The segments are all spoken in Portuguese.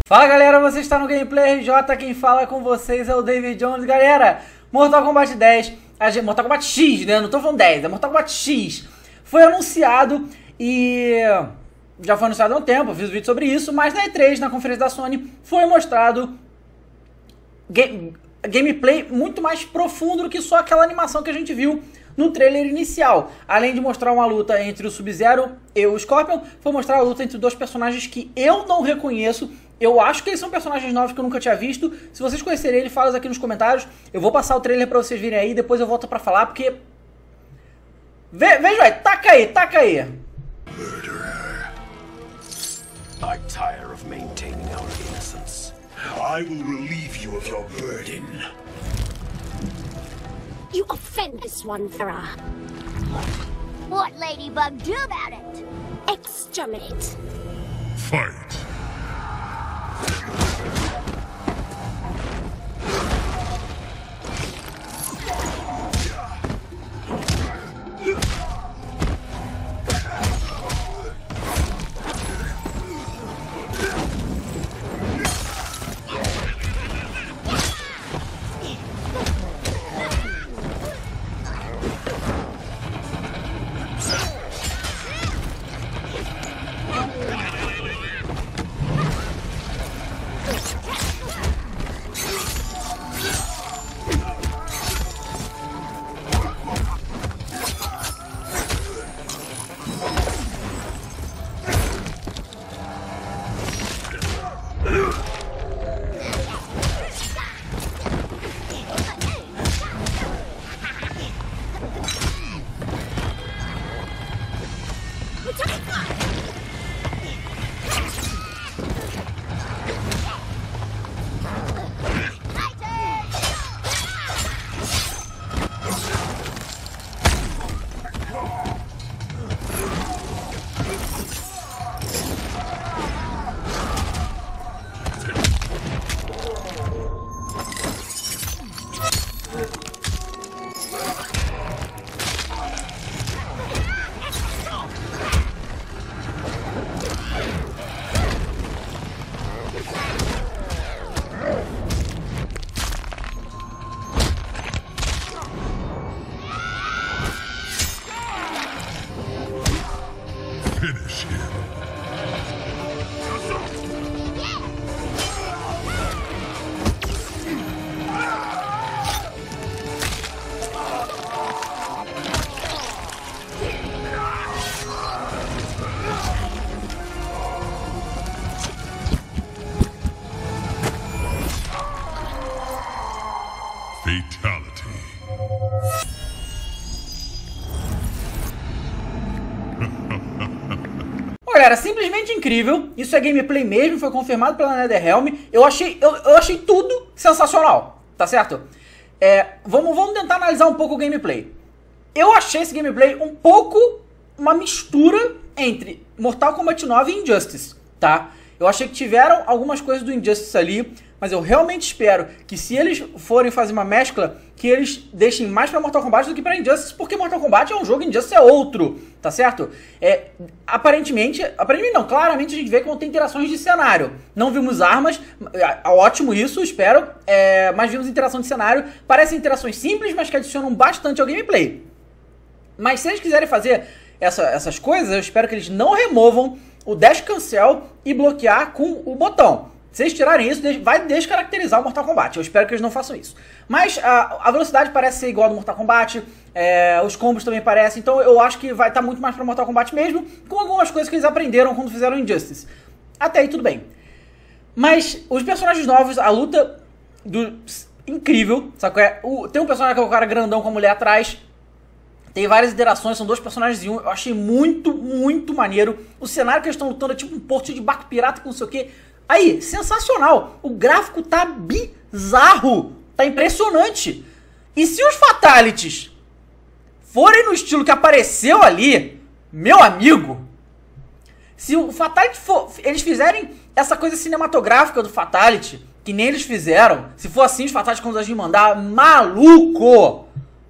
Fala galera, você está no Gameplay RJ, quem fala com vocês é o David Jones. Galera, Mortal Kombat 10, Mortal Kombat X, né? Não tô falando 10, é Mortal Kombat X. Foi anunciado e já foi anunciado há um tempo, eu fiz um vídeo sobre isso, mas na E3, na conferência da Sony, foi mostrado gameplay muito mais profundo do que só aquela animação que a gente viu no trailer inicial. Além de mostrar uma luta entre o Sub-Zero e o Scorpion, foi mostrar a luta entre dois personagens que eu não reconheço. Eu acho que eles são personagens novos que eu nunca tinha visto. Se vocês conhecerem ele, fala aqui nos comentários. Eu vou passar o trailer pra vocês virem aí, depois eu volto pra falar, porque... Veja aí, taca aí. Murderer. I tire of maintaining our innocence. I will relieve you of your burden. You offend this one, Farah. What Ladybug do about it? Exterminate. Fight. Finish him. Fatality. Galera, simplesmente incrível. Isso é gameplay mesmo, foi confirmado pela NetherRealm. Eu achei tudo sensacional, tá certo? Vamos tentar analisar um pouco o gameplay. Eu achei esse gameplay um pouco uma mistura entre Mortal Kombat 9 e Injustice, tá? Eu achei que tiveram algumas coisas do Injustice ali, mas eu realmente espero que se eles forem fazer uma mescla, que eles deixem mais pra Mortal Kombat do que pra Injustice, porque Mortal Kombat é um jogo, Injustice é outro, tá certo? Aparentemente não, claramente a gente vê que vão ter interações de cenário. Não vimos armas, ótimo isso, espero, mas vimos interação de cenário. Parecem interações simples, mas que adicionam bastante ao gameplay. Mas se eles quiserem fazer essas coisas, eu espero que eles não removam o Dash Cancel e bloquear com o botão. Se eles tirarem isso, vai descaracterizar o Mortal Kombat. Eu espero que eles não façam isso. Mas a velocidade parece ser igual ao do Mortal Kombat. Os combos também parecem. Então eu acho que vai estar muito mais para Mortal Kombat mesmo. Com algumas coisas que eles aprenderam quando fizeram Injustice. Até aí tudo bem. Mas os personagens novos, a luta incrível. Sabe? Tem um personagem que é o cara grandão com a mulher atrás. Tem várias interações, são dois personagens em um. Eu achei muito, muito maneiro. O cenário que eles estão lutando é tipo um porto de barco pirata com não sei o que. Aí, sensacional. O gráfico tá bizarro. Tá impressionante. E se os Fatalities forem no estilo que apareceu ali, meu amigo, se o Fatality eles fizerem essa coisa cinematográfica do Fatality, que nem eles fizeram, se for assim os Fatalities quando a gente mandar, maluco!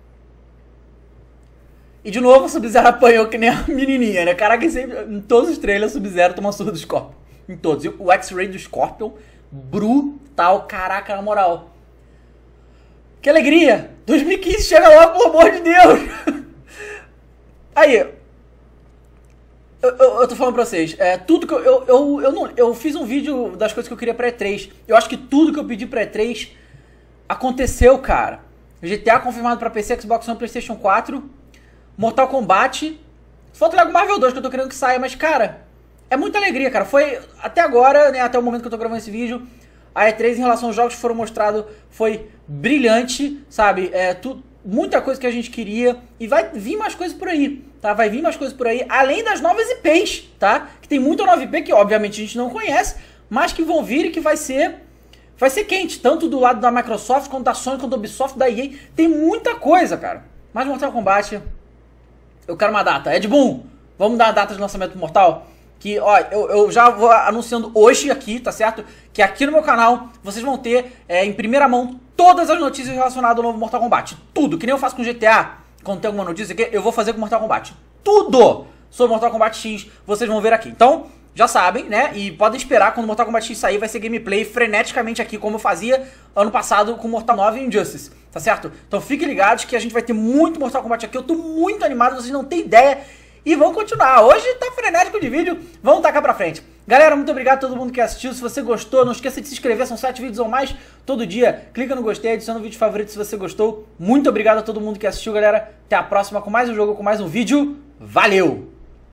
E de novo o Sub-Zero apanhou que nem a menininha, né? Caraca, sempre, em todos os trailers o Sub-Zero toma surra dos corpos. em todos. E o X-Ray do Scorpion, brutal, caraca, na moral. Que alegria! 2015 chega logo, pelo amor de Deus! Aí, eu tô falando pra vocês, tudo que eu fiz um vídeo das coisas que eu queria pra E3. Eu acho que tudo que eu pedi pra E3 aconteceu, cara. GTA confirmado pra PC, Xbox One, PlayStation 4, Mortal Kombat. Falta o Lego Marvel 2 que eu tô querendo que saia, mas cara, é muita alegria, cara. Foi até agora, né, até o momento que eu tô gravando esse vídeo, a E3 em relação aos jogos que foram mostrados foi brilhante, sabe? Muita coisa que a gente queria e vai vir mais coisas por aí, tá? Vai vir mais coisas por aí, além das novas IPs, tá? Que tem muita nova IP que obviamente a gente não conhece, mas que vão vir e que vai ser quente, tanto do lado da Microsoft, quanto da Sony, quanto da Ubisoft, da EA. Tem muita coisa, cara. Mas Mortal Kombat, eu quero uma data. Ed Boon, vamos dar a data de lançamento do Mortal? Que, ó, eu já vou anunciando hoje aqui, tá certo? Que aqui no meu canal vocês vão ter em primeira mão todas as notícias relacionadas ao novo Mortal Kombat. Tudo, que nem eu faço com GTA, quando tem alguma notícia aqui, eu vou fazer com Mortal Kombat. Tudo sobre Mortal Kombat X vocês vão ver aqui. Então, já sabem, né? E podem esperar, quando o Mortal Kombat X sair, vai ser gameplay freneticamente aqui, como eu fazia ano passado com Mortal 9 e Injustice, tá certo? Então fiquem ligados que a gente vai ter muito Mortal Kombat aqui. Eu tô muito animado, vocês não têm ideia. E vamos continuar. Hoje tá frenético de vídeo. Vamos tacar pra frente. Galera, muito obrigado a todo mundo que assistiu. Se você gostou, não esqueça de se inscrever. São 7 vídeos ou mais todo dia. Clica no gostei, adiciona o vídeo favorito se você gostou. Muito obrigado a todo mundo que assistiu, galera. Até a próxima com mais um jogo, com mais um vídeo. Valeu!